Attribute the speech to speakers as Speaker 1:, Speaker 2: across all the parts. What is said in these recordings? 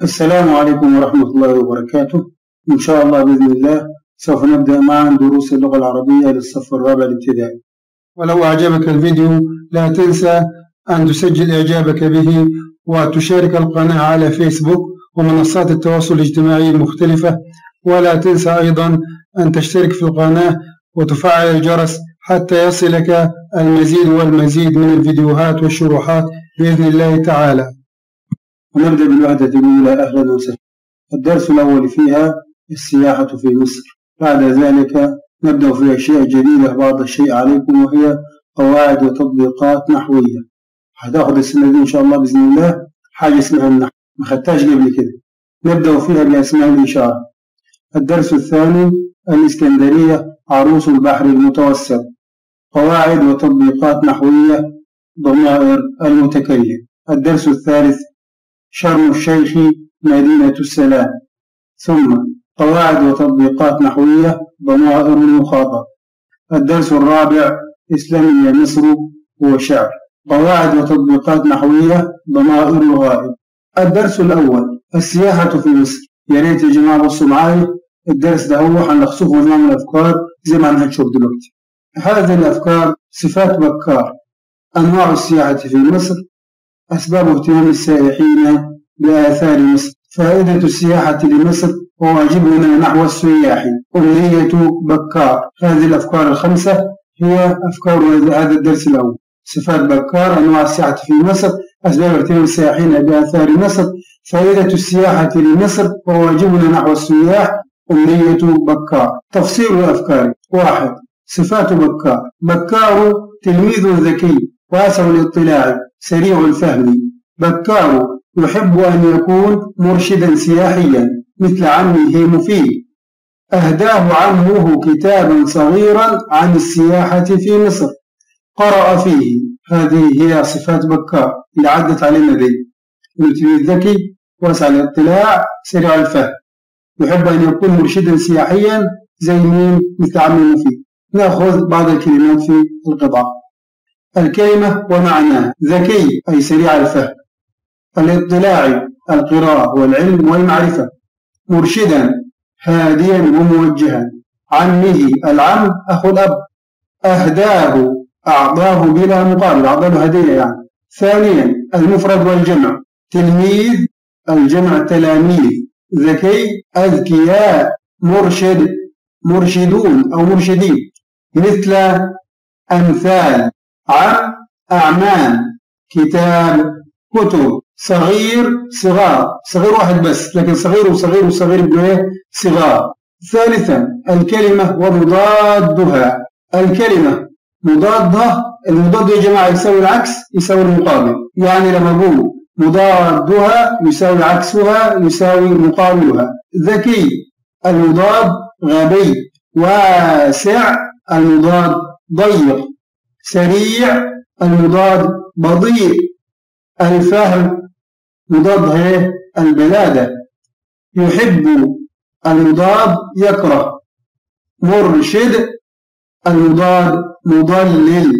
Speaker 1: السلام عليكم ورحمة الله وبركاته. إن شاء الله بإذن الله سوف نبدأ معا دروس اللغة العربية للصف الرابع الابتدائي. ولو أعجبك الفيديو لا تنسى أن تسجل إعجابك به وتشارك القناة على فيسبوك ومنصات التواصل الاجتماعي المختلفة، ولا تنسى أيضا أن تشترك في القناة وتفعل الجرس حتى يصلك المزيد والمزيد من الفيديوهات والشروحات بإذن الله تعالى. ونبدأ بالوحدة الأولى. أهلا وسهلا. الدرس الأول فيها السياحة في مصر. بعد ذلك نبدأ في أشياء جديدة بعض الشيء عليكم، وهي قواعد وتطبيقات نحوية. هتاخد السنة دي إن شاء الله بإذن الله حاجة اسمها النحو، ما خدتهاش قبل كده. نبدأ فيها بأسماء الإشارة. الدرس الثاني الإسكندرية عروس البحر المتوسط. قواعد وتطبيقات نحوية ضمائر المتكلم. الدرس الثالث شرم الشيخ مدينة السلام. ثم قواعد وتطبيقات نحوية ضمائر المخاطب. الدرس الرابع إسلامية مصر وشعر. قواعد وتطبيقات نحوية ضمائر الغائب. الدرس الأول السياحة في مصر. يا ريت يا جماعة بصوا معايا، الدرس ده هو هنلخصه مجموعة من الأفكار زي ما هنشوف دلوقتي. هذه الأفكار: صفات بكار، أنواع السياحة في مصر، أسباب اهتمام السائحين بآثار مصر، فائدة السياحة لمصر وواجبنا نحو السياح، أمنية بكار. هذه الأفكار الخمسة هي أفكار هذا الدرس الأول. صفات بكار، أنواع السياحة في مصر، أسباب اهتمام السائحين بآثار مصر، فائدة السياحة لمصر وواجبنا نحو السياح، أمنية بكار. تفصيل الأفكار: 1. صفات بكار. بكار تلميذ ذكي واسع الاطلاع سريع الفهم. بكار يحب أن يكون مرشدا سياحيا مثل عمه مفيد. أهداه عمه كتابا صغيرا عن السياحة في مصر قرأ فيه. هذه هي صفات بكار اللي عدت علينا دي: تلميذ ذكي واسع الاطلاع سريع الفهم، يحب أن يكون مرشدا سياحيا زي مين؟ مثل عمه مفيد. نأخذ بعض الكلمات في القطعة. الكلمة ومعناه: ذكي أي سريع الفهم، الاطلاع القراءة والعلم والمعرفة، مرشدا هاديا وموجها، عمه العم أخو الأب، أهداه أعطاه بلا مقابل، أعطاه هدية يعني. ثانيا المفرد والجمع: تلميذ الجمع تلاميذ، ذكي أذكياء، مرشد مرشدون أو مرشدين، مثل أمثال، عم أعمام، كتاب كتب، صغير صغار، صغير واحد بس لكن صغير وصغير وصغير بإيه؟ صغار. ثالثا الكلمة ومضادها. الكلمة مضادها، المضاد يا جماعة يساوي العكس يساوي المقابل، يعني لما أقول مضادها يساوي عكسها يساوي مقابلها. ذكي المضاد غبي، واسع المضاد ضيق، سريع المضاد بطيء، الفهم مضاد البلادة، يحب المضاد يكره، مرشد المضاد مضلل،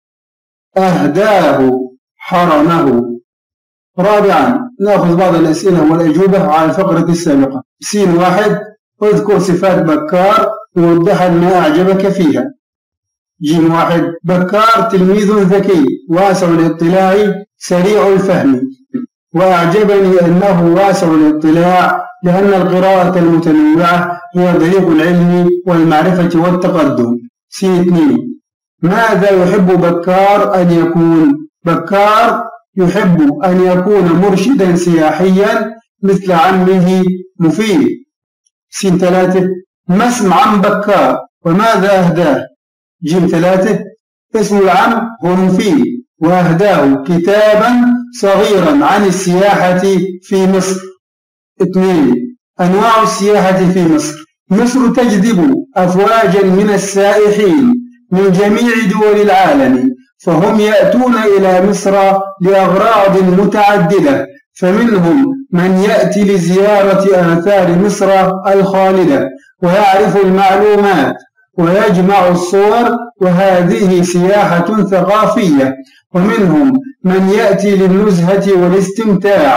Speaker 1: أهداه حرمه. رابعا نأخذ بعض الأسئلة والأجوبة على الفقرة السابقة. سين 1: اذكر صفات بكار ووضح ما أعجبك فيها. جيم 1: بكار تلميذ ذكي واسع الاطلاع سريع الفهم، وأعجبني أنه واسع الاطلاع لأن القراءة المتنوعة هي طريق العلم والمعرفة والتقدم. سين 2: ماذا يحب بكار أن يكون؟ بكار يحب أن يكون مرشدا سياحيا مثل عمه مفيد. سين 3: ما اسم عم بكار وماذا أهداه؟ جيم 3: اسم العم هو مفيد وأهداه كتابا صغيرا عن السياحة في مصر. 2. أنواع السياحة في مصر. مصر تجذب أفواجا من السائحين من جميع دول العالم، فهم يأتون إلى مصر لأغراض متعددة، فمنهم من يأتي لزيارة آثار مصر الخالدة ويعرف المعلومات ويجمع الصور، وهذه سياحة ثقافية، ومنهم من يأتي للنزهة والاستمتاع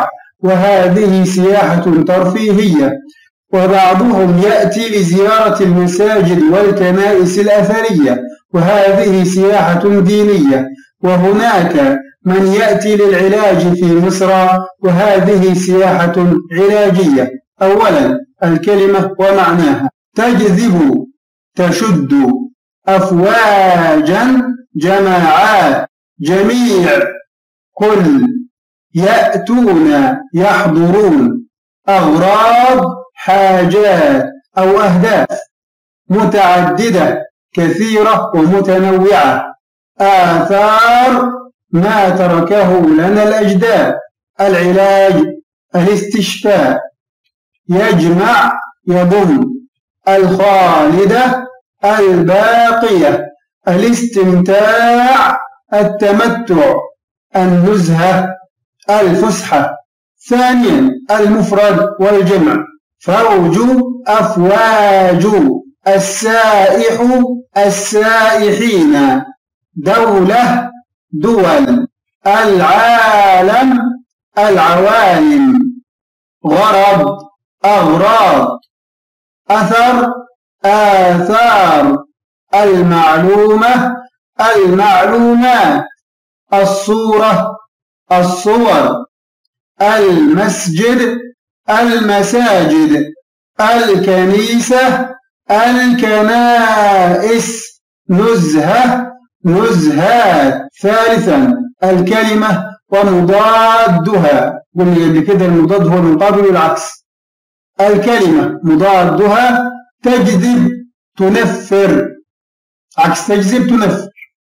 Speaker 1: وهذه سياحة ترفيهية. وبعضهم يأتي لزيارة المساجد والكنائس الأثرية، وهذه سياحة دينية. وهناك من يأتي للعلاج في مصر، وهذه سياحة علاجية. أولا الكلمة ومعناها: تجذب، تشد، أفواجا، جماعات، جميع، كل، يأتون، يحضرون، أغراض، حاجات أو أهداف، متعددة، كثيرة ومتنوعة، آثار، ما تركه لنا الأجداد، العلاج، الاستشفاء، يجمع، يضم، الخالدة، الباقية، الاستمتاع، التمتع، النزهة، الفسحة. ثانيا المفرد والجمع: فوج، أفواج، السائح، السائحين، دولة، دول، العالم، العوالم، غرض، أغراض، أثر، آثار، المعلومة، المعلومات، الصورة، الصور، المسجد، المساجد، الكنيسة، الكنائس، نزهة، نزهات. ثالثا الكلمة ومضادها. قلنا قبل كده المضاد هو المقابل والعكس. الكلمة مضادها: تجذب، تنفر، عكس تجذب تنفر.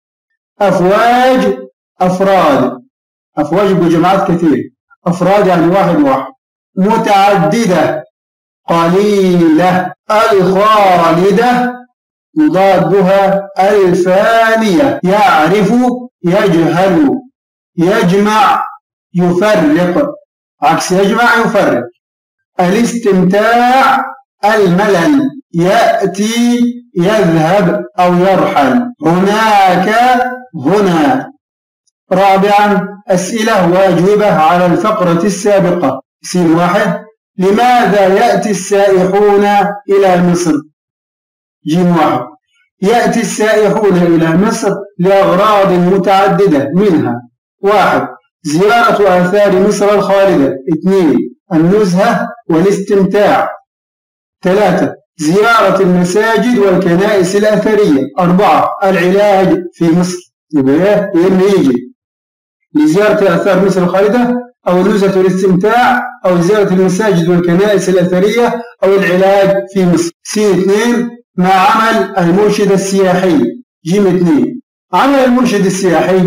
Speaker 1: أفواج، أفراد، أفواج بجماعات كثير، أفراد يعني واحد واحد. متعددة، قليلة. الخالدة مضادها الفانية: يعرف، يجهل، يجمع، يفرق، عكس يجمع يفرق. الاستمتاع، الملل: يأتي، يذهب أو يرحل. هناك، هنا. رابعا أسئلة وأجوبة على الفقرة السابقة. سين واحد: لماذا يأتي السائحون إلى مصر؟ جيم واحد: يأتي السائحون إلى مصر لأغراض متعددة، منها: واحد زيارة آثار مصر الخالدة. 2 النزهة والاستمتاع. 3 زيارة المساجد والكنائس الأثرية. 4 العلاج في مصر. يبقى يجي لزيارة آثار مصر الخالدة أو النزهة والاستمتاع أو زيارة المساجد والكنائس الأثرية أو العلاج في مصر. C2 ما عمل المرشد السياحي. G2 عمل المرشد السياحي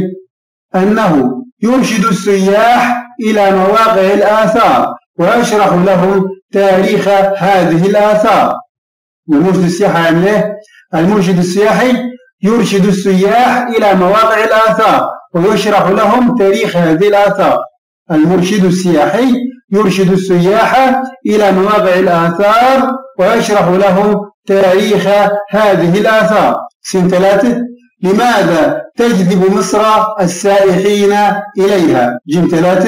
Speaker 1: أنه يرشد السياح إلى مواقع الآثار ويشرح لهم تاريخ هذه الآثار. والمرشد السياحي يعني إيه؟ المرشد السياحي يرشد السياح إلى مواقع الآثار ويشرح لهم تاريخ هذه الآثار. المرشد السياحي يرشد السياح إلى مواقع الآثار ويشرح لهم تاريخ هذه الآثار. C3 لماذا تجذب مصر السائحين إليها؟ G3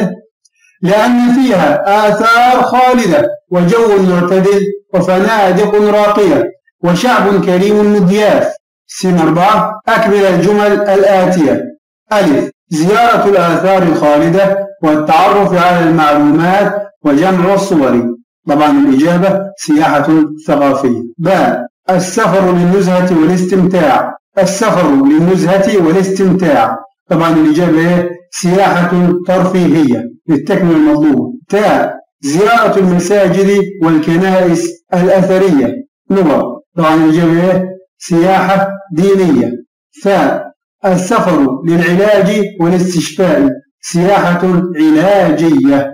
Speaker 1: لأن فيها آثار خالدة وجو معتدل وفنادق راقية وشعب كريم مضياف. C4 أكمل الجمل الآتية: ألف زيارة الآثار الخالدة والتعرف على المعلومات وجمع الصور. طبعا الإجابة سياحة ثقافية. باء السفر للنزهة والاستمتاع. السفر للنزهة والاستمتاع. طبعا الإجابة سياحة ترفيهية للتكملة المطلوبة. تاء زيارة المساجد والكنائس الأثرية. نظر. طبعا الإجابة سياحة دينية. ثاء السفر للعلاج والاستشفاء. سياحة علاجية.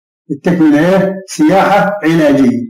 Speaker 1: التكملة سياحة علاجية.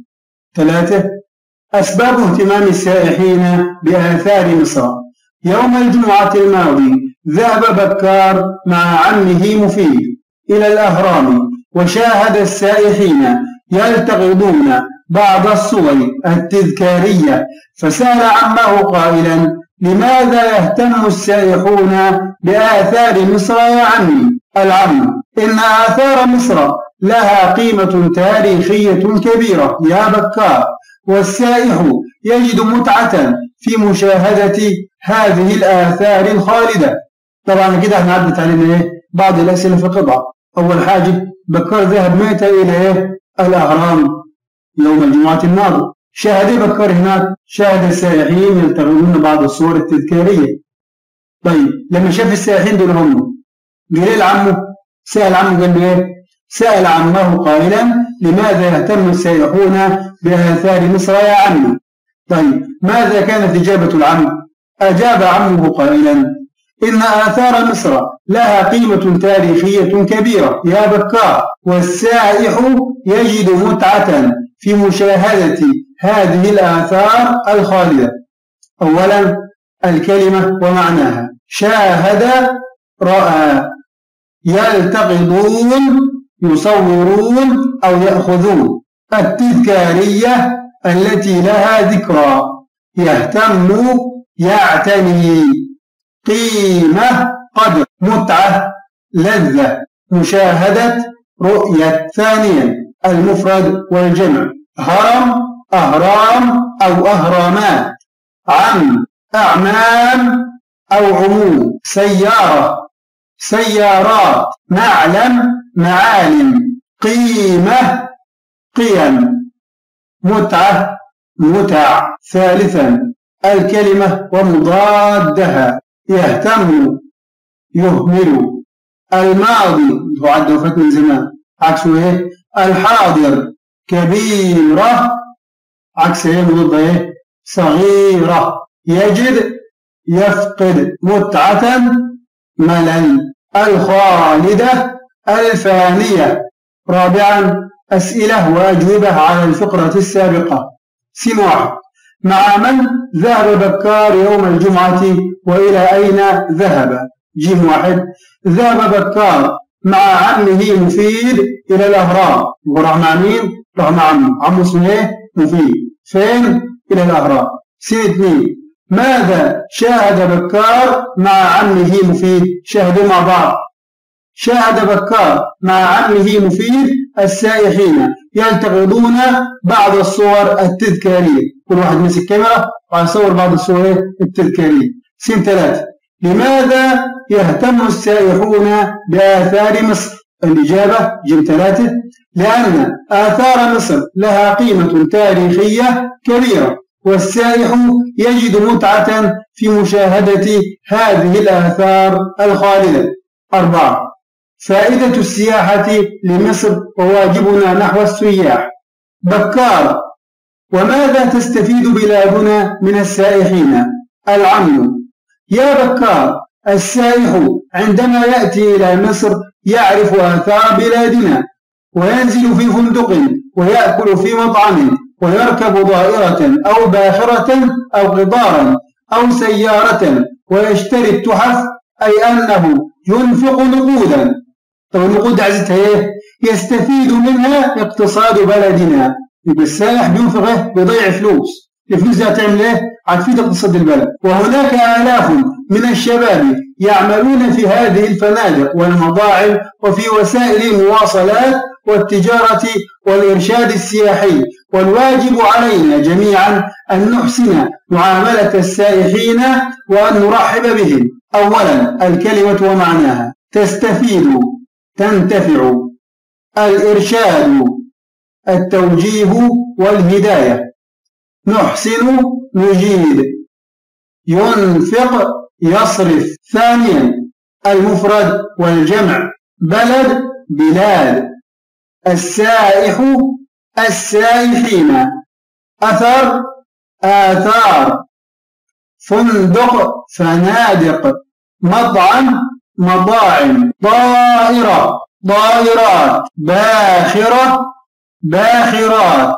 Speaker 1: 3 أسباب اهتمام السائحين بآثار مصر. يوم الجمعة الماضي ذهب بكار مع عمه مفيد إلى الأهرام وشاهد السائحين يلتقطون بعض الصور التذكارية، فسأل عمه قائلا: لماذا يهتم السائحون بآثار مصر يا عمي؟ العم: إن آثار مصر لها قيمة تاريخية كبيرة يا بكار، والسائح يجد متعة في مشاهدة هذه الآثار الخالدة. طبعا كده احنا عدت علينا بعض الأسئلة في قطعة. أول حاجة بكار ذهب متى إلى الأهرام يوم الجمعة الماضية. شاهد بكار هناك؟ شاهد السائحين يلتقطون بعض الصور التذكارية. طيب لما شاف السائحين دول هم قال لعمه، سأل عمه قال له سأل عمه قائلا لماذا يهتم السائحون بآثار مصر يا عمي؟ طيب ماذا كانت إجابة العم؟ أجاب عمه قائلا إن آثار مصر لها قيمة تاريخية كبيرة يا بكار، والسائح يجد متعة في مشاهدة هذه الآثار الخالدة. أولا الكلمة ومعناها. شاهد، رأى. يلتقطون، يصورون أو يأخذون. التذكارية التي لها ذكرى. يهتم، يعتني. قيمة، قدر. متعة، لذة. مشاهدة، رؤية. ثانيا المفرد والجمع. هرم، أهرام أو أهرامات. عم، أعمام أو عموم. سيارة، سيارات. معلم، معالم. قيمة، قيم. متعة، متع. ثالثا الكلمة ومضادها. يهتم، يهمل. الماضي تعد وفاة من زمان، عكسه الحاضر. كبيرة، عكسه مضاد صغيرة. يجد، يفقد. متعة، ملل. الخالدة، الفانية. رابعا أسئلة وأجوبة على الفقرة السابقة. سين واحد. مع من ذهب بكار يوم الجمعة وإلى أين ذهب؟ جيم واحد. ذهب بكار مع عمه مفيد إلى الأهرام. وراح مع مين؟ راح مع عمه. عمه اسمه مفيد. فين؟ إلى الأهرام. سين اثنين. ماذا شاهد بكار مع عمه مفيد؟ شاهدوا مع بعض. شاهد بكار مع عمه مفيد السائحين يلتقطون بعض الصور التذكارية. كل واحد مسك كاميرا ويصور بعض الصور التذكارية. سين ثلاثة. لماذا يهتم السائحون بآثار مصر؟ الإجابة جيم ثلاثة. لأن آثار مصر لها قيمة تاريخية كبيرة، والسائح يجد متعة في مشاهدة هذه الآثار الخالدة. 4. فائدة السياحة لمصر وواجبنا نحو السياح. بكار: وماذا تستفيد بلادنا من السائحين؟ العم: يا بكار، السائح عندما يأتي إلى مصر يعرف آثار بلادنا، وينزل في فندق ويأكل في مطعم ويركب ضائرة أو باخرة أو قطارا أو سيارة ويشتري التحف، أي أنه ينفق نقودا. طب النقود عزتها يستفيد منها اقتصاد بلدنا. يبقى السائح بينفق بيضيع فلوس. الفلوس دي هتعمل هتفيد اقتصاد البلد. وهناك آلاف من الشباب يعملون في هذه الفنادق والمطاعم وفي وسائل المواصلات والتجارة والإرشاد السياحي، والواجب علينا جميعا أن نحسن معاملة السائحين وأن نرحب بهم. أولا الكلمة ومعناها. تستفيد، تنتفع. الإرشاد، التوجيه والهداية. نحسن، نجيد. ينفق، يصرف. ثانيا المفرد والجمع. بلد، بلاد. السائح، السائحين. أثر، آثار. فندق، فنادق. مطعم، مطاعم. طائرة، طائرات. باخرة، باخرات.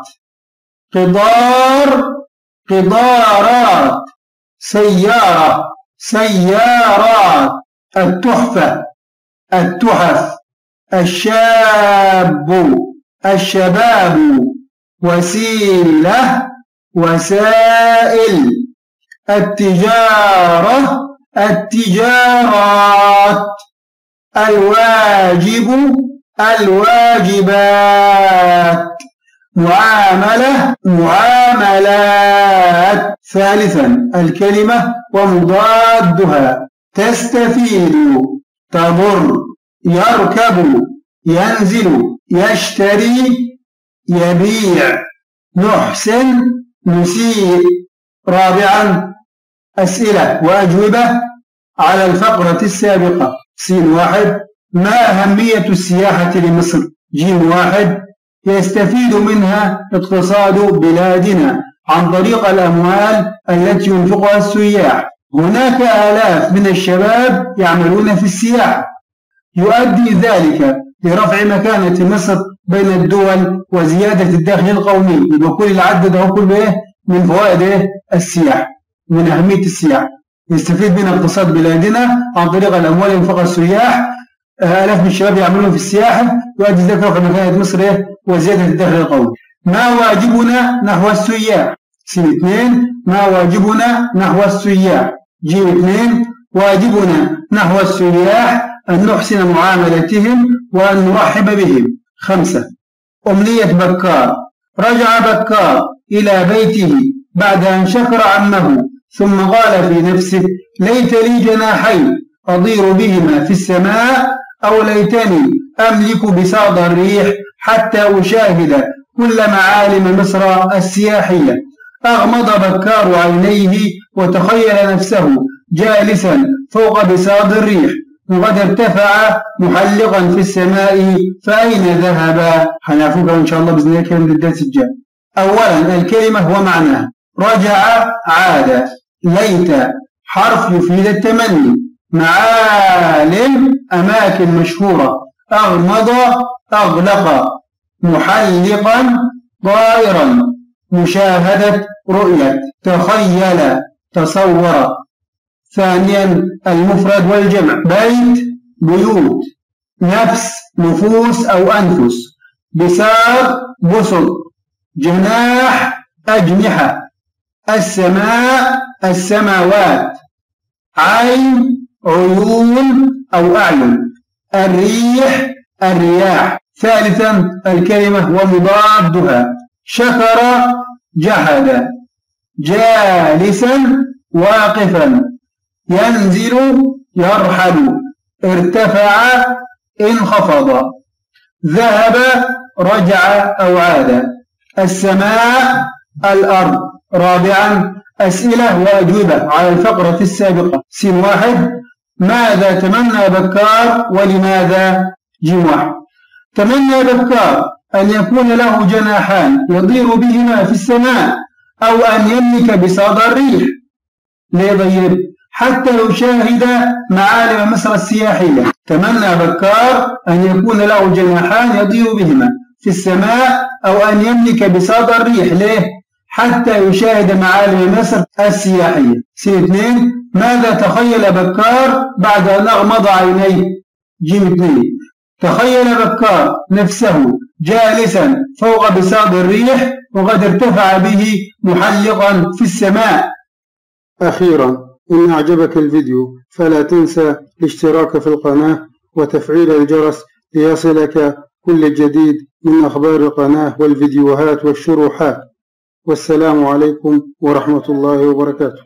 Speaker 1: قطار، قطارات. سيارة، سيارات. التحفة، التحف. الشاب، الشباب. وسيلة، وسائل. التجارة، التجارات. الواجب، الواجبات. معاملة معاملات. ثالثا الكلمة ومضادها. تستفيد، تضر، يركب، ينزل، يشتري، يبيع. نحسن، نسيء. رابعا أسئلة وأجوبة على الفقرة السابقة. س1 ما أهمية السياحة لمصر؟ ج1 يستفيد منها اقتصاد بلادنا عن طريق الأموال التي ينفقها السياح. هناك آلاف من الشباب يعملون في السياحة، يؤدي ذلك لرفع مكانة مصر بين الدول وزيادة الدخل القومي. يبقى كل العدد ده كله من فوائد السياحة، من أهمية السياحة. يستفيد من اقتصاد بلادنا عن طريق الأموال اللي ينفقها السياح. آلاف من الشباب يعملون في السياحة، يؤدي ذلك لرفع مكانة مصر وزيادة الدخل القومي. ما واجبنا نحو السياح؟ س2 ما واجبنا نحو السياح. ج2 واجبنا نحو السياح أن نحسن معاملتهم وأن نرحب بهم. 5 أمنية بكار. رجع بكار إلى بيته بعد أن شكر عمه، ثم قال في نفسه: ليت لي جناحين أطير بهما في السماء، أو ليتني أملك بساط الريح حتى أشاهد كل معالم مصر السياحية. أغمض بكار عينيه وتخيل نفسه جالسا فوق بساط الريح، وقد ارتفع محلقا في السماء، فأين ذهب؟ هنعرفه إن شاء الله بإذن الله من الدرس الجاي. أولا الكلمة ومعناها. رجع، عاد. ليت حرف يفيد التمني. معالم أماكن مشهورة. أغمض، أغلق. محلقا، طائرا. مشاهدة، رؤية. تخيل، تصور. ثانيا المفرد والجمع. بيت، بيوت. نفس، نفوس أو أنفس. بساط، بسط. جناح، أجنحة. السماء، السماوات. عين، عيون أو أعين. الريح، الرياح. ثالثا الكلمة ومضادها. شكر، جحد. جالسا، واقفا. ينزل، يرحل. ارتفع، انخفض. ذهب، رجع أو عاد. السماء، الأرض. رابعا أسئلة وأجوبة على الفقرة السابقة. س1 ماذا تمنى بكار ولماذا؟ ج1 تمنى بكار أن يكون له جناحان يطير بهما في السماء، أو أن يملك بساط الريح. ليه طيب؟ حتى يشاهد معالم مصر السياحية. تمنى بكار أن يكون له جناحان يطير بهما في السماء، أو أن يملك بساط الريح. ليه؟ حتى يشاهد معالم مصر السياحية. س2 ماذا تخيل بكار بعد أن أغمض عينيه؟ ج2 تخيل بكار نفسه جالسا فوق بساط الريح، وقد ارتفع به محلقا في السماء. أخيرا إن أعجبك الفيديو فلا تنسى الاشتراك في القناة وتفعيل الجرس ليصلك كل جديد من أخبار القناة والفيديوهات والشروحات. والسلام عليكم ورحمة الله وبركاته.